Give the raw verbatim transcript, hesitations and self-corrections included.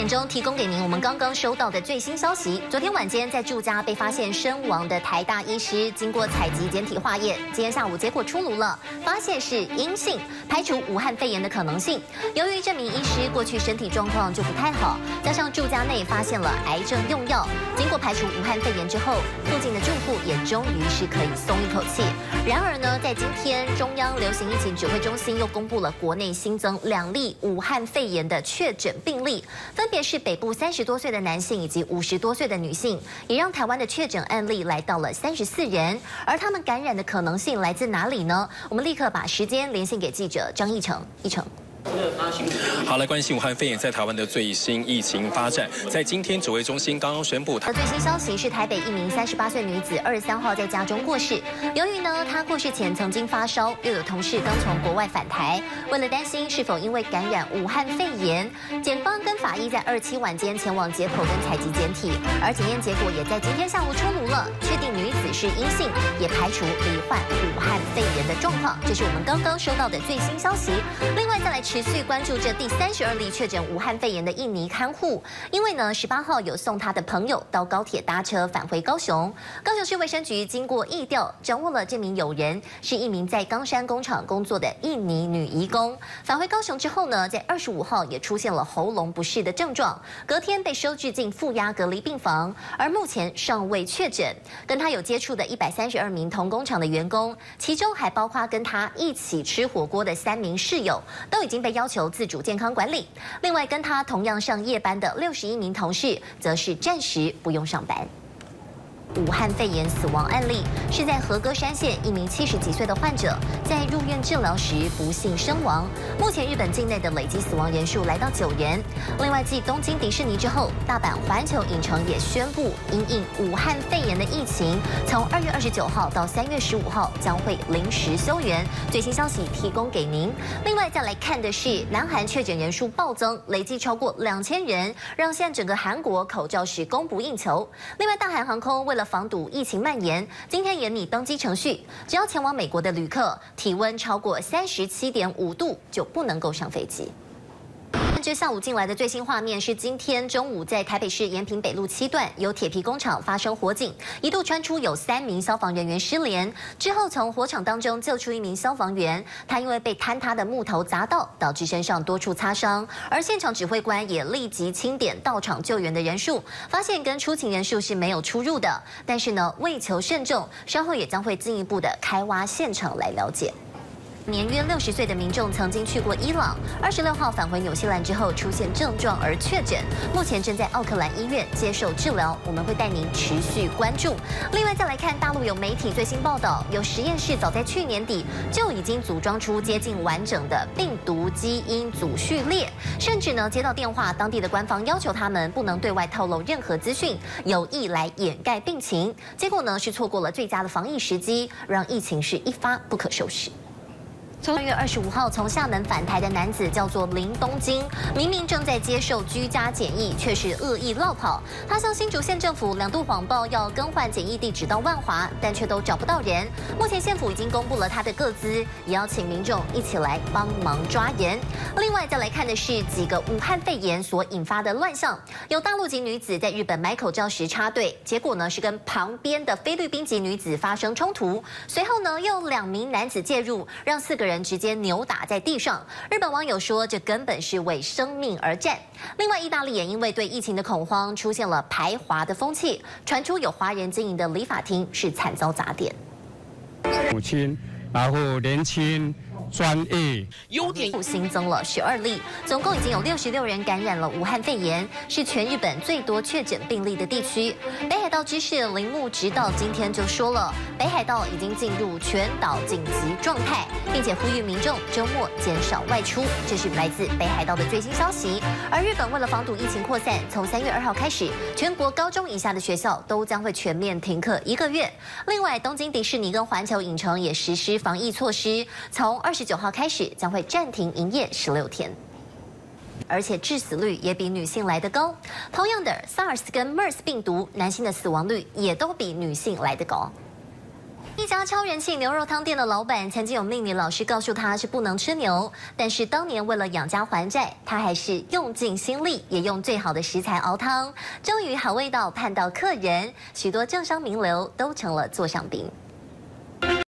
中提供给您我们刚刚收到的最新消息。昨天晚间在住家被发现身亡的台大医师，经过采集检体化验，今天下午结果出炉了，发现是阴性，排除武汉肺炎的可能性。由于这名医师过去身体状况就不太好，加上住家内发现了癌症用药，经过排除武汉肺炎之后，附近的住户也终于是可以松一口气。然而呢，在今天中央流行疫情指挥中心又公布了国内新增两例武汉肺炎的确诊病例，分别是北部三十多岁的男性以及五十多岁的女性，也让台湾的确诊案例来到了三十四人。而他们感染的可能性来自哪里呢？我们立刻把时间连线给记者张义成，义成。 好，来关心武汉肺炎在台湾的最新疫情发展。在今天指挥中心刚刚宣布， 最新消息是台北一名三十八岁女子二十三号在家中过世。由于呢，她过世前曾经发烧，又有同事刚从国外返台，为了担心是否因为感染武汉肺炎，检方跟法医在二七晚间前往解剖跟采集检体，而检验结果也在今天下午出炉了，确定女子是阴性，也排除罹患武汉肺炎的状况。这是我们刚刚收到的最新消息。另外再来持续关注这第三十二例确诊武汉肺炎的印尼看护，因为呢，十八号有送他的朋友到高铁搭车返回高雄。高雄市卫生局经过疫调，掌握了这名友人是一名在冈山工厂工作的印尼女移工。返回高雄之后呢，在二十五号也出现了喉咙不适的症状，隔天被收治进负压隔离病房，而目前尚未确诊。跟他有接触的一百三十二名同工厂的员工，其中还包括跟他一起吃火锅的三名室友，都已经被要求自主健康管理。另外，跟他同样上夜班的六十一名同事，则是暂时不用上班。武汉肺炎死亡案例是在和歌山县一名七十几岁的患者在入院治疗时不幸身亡。目前日本境内的累计死亡人数来到九人。另外，继东京迪士尼之后，大阪环球影城也宣布，因应武汉肺炎的疫情，从二月二十九号到三月十五号将会临时休园。最新消息提供给您。另外，再来看的是南韩确诊人数暴增，累计超过两千人，让现在整个韩国口罩是供不应求。另外，大韩航空为了防堵疫情蔓延，今天严拟登机程序，只要前往美国的旅客体温超过三十七点五度，就不能够上飞机。这下午进来的最新画面是今天中午在台北市延平北路七段有铁皮工厂发生火警，一度传出有三名消防人员失联，之后从火场当中救出一名消防员，他因为被坍塌的木头砸到，导致身上多处擦伤，而现场指挥官也立即清点到场救援的人数，发现跟出勤人数是没有出入的，但是呢，为求慎重，稍后也将会进一步的开挖现场来了解。年约六十岁的民众曾经去过伊朗，二十六号返回纽西兰之后出现症状而确诊，目前正在奥克兰医院接受治疗。我们会带您持续关注。另外再来看大陆有媒体最新报道，有实验室早在去年底就已经组装出接近完整的病毒基因组序列，甚至呢接到电话，当地的官方要求他们不能对外透露任何资讯，有意来掩盖病情。结果呢是错过了最佳的防疫时机，让疫情是一发不可收拾。从二月二十五号从厦门返台的男子叫做林东京，明明正在接受居家检疫，却是恶意落跑。他向新竹县政府两度谎报要更换检疫地址到万华，但却都找不到人。目前县府已经公布了他的个资，也要请民众一起来帮忙抓人。另外再来看的是几个武汉肺炎所引发的乱象，有大陆籍女子在日本买口罩时插队，结果呢是跟旁边的菲律宾籍女子发生冲突，随后呢又两名男子介入，让四个人人直接扭打在地上。日本网友说，这根本是为生命而战。另外，意大利也因为对疫情的恐慌，出现了排华的风气，传出有华人经营的理发厅是惨遭砸店。 母亲，然后年轻。专业， 优点新增了十二例，总共已经有六十六人感染了武汉肺炎，是全日本最多确诊病例的地区。北海道知事铃木直道今天就说了，北海道已经进入全岛紧急状态，并且呼吁民众周末减少外出。这是来自北海道的最新消息。而日本为了防堵疫情扩散，从三月二号开始，全国高中以下的学校都将会全面停课一个月。另外，东京迪士尼跟环球影城也实施防疫措施，从二十九号开始将会暂停营业十六天。而且致死率也比女性来得高。同样的 ，SARS 跟 MERS 病毒，男性的死亡率也都比女性来得高。 一家超人气牛肉汤店的老板曾经有命理老师告诉他是不能吃牛，但是当年为了养家还债，他还是用尽心力，也用最好的食材熬汤，终于好味道盼到客人，许多政商名流都成了座上宾。